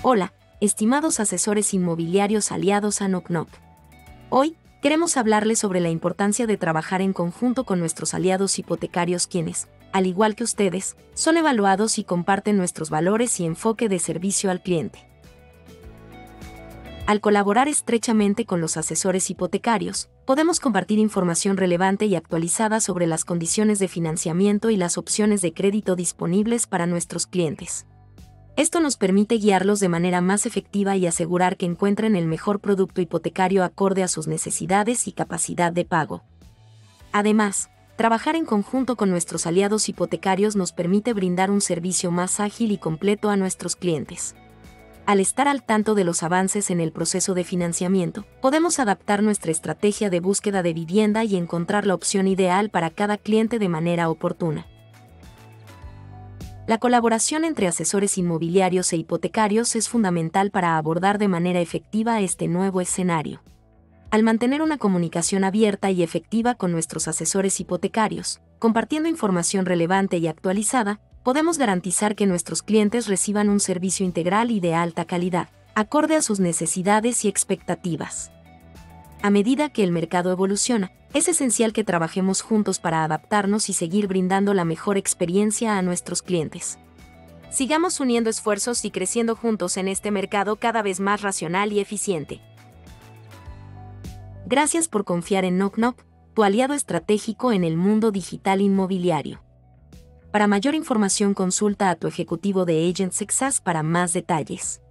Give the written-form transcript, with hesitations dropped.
Hola, estimados asesores inmobiliarios aliados a Knock Knock. Hoy, queremos hablarles sobre la importancia de trabajar en conjunto con nuestros aliados hipotecarios quienes, al igual que ustedes, son evaluados y comparten nuestros valores y enfoque de servicio al cliente. Al colaborar estrechamente con los asesores hipotecarios, podemos compartir información relevante y actualizada sobre las condiciones de financiamiento y las opciones de crédito disponibles para nuestros clientes. Esto nos permite guiarlos de manera más efectiva y asegurar que encuentren el mejor producto hipotecario acorde a sus necesidades y capacidad de pago. Además, trabajar en conjunto con nuestros aliados hipotecarios nos permite brindar un servicio más ágil y completo a nuestros clientes. Al estar al tanto de los avances en el proceso de financiamiento, podemos adaptar nuestra estrategia de búsqueda de vivienda y encontrar la opción ideal para cada cliente de manera oportuna. La colaboración entre asesores inmobiliarios e hipotecarios es fundamental para abordar de manera efectiva este nuevo escenario. Al mantener una comunicación abierta y efectiva con nuestros asesores hipotecarios, compartiendo información relevante y actualizada, podemos garantizar que nuestros clientes reciban un servicio integral y de alta calidad, acorde a sus necesidades y expectativas. A medida que el mercado evoluciona, es esencial que trabajemos juntos para adaptarnos y seguir brindando la mejor experiencia a nuestros clientes. Sigamos uniendo esfuerzos y creciendo juntos en este mercado cada vez más racional y eficiente. Gracias por confiar en Knock Knock, tu aliado estratégico en el mundo digital inmobiliario. Para mayor información consulta a tu ejecutivo de Agent Success para más detalles.